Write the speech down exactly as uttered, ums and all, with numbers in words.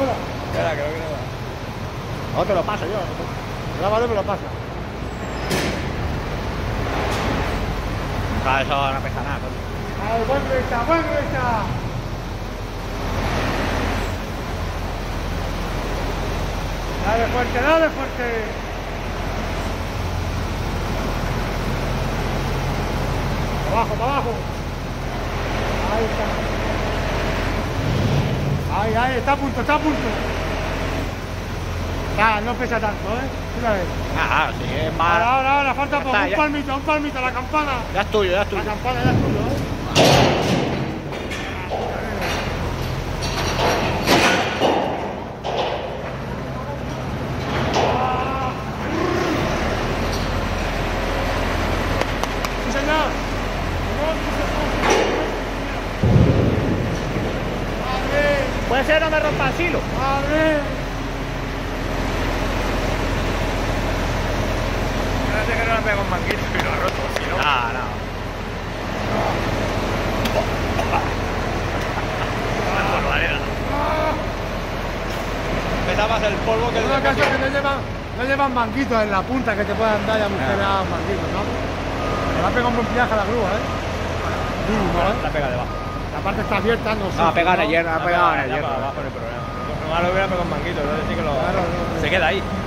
ahora. Espera, creo que no da. No te lo paso yo. Grábalo y me lo pasa. Claro, eso no pesa nada, coño. Ay, buen derecha, buen derecha. Dale fuerte, dale fuerte. Para abajo, para abajo. Ahí está. Ahí, ahí, está a punto, está a punto. Ah, no pesa tanto, ¿eh? Una vez. Ah, sí, es más. Ahora, ahora, ahora, falta Ya poco. está, Un ya. palmito, un palmito, la campana. Ya es tuyo, ya es La tuyo. campana ya es tuyo, ¿eh? Sí, señor. Madre, Puede ser no me rompa el silo. madre. Espérate que no le pego un manguito y lo ha roto, si no. No, no. Una barbaridad. Pesa más el polvo que En el una de casa que no llevan, no llevan manguitos en la punta que te puedan dar ya mujeres Ah. manguitos, ¿no? Me va a pegar un buen viaje a la grúa, ¿eh? Mínimo, ¿eh? La pega debajo. La parte está abierta, no sé. No, ha pegado en el hierro, ha pegado en el Ya hierro. para abajo no hay problema. Normal lo hubiera pegado un manguito, entonces sí que lo. Claro, no, no. Se queda ahí.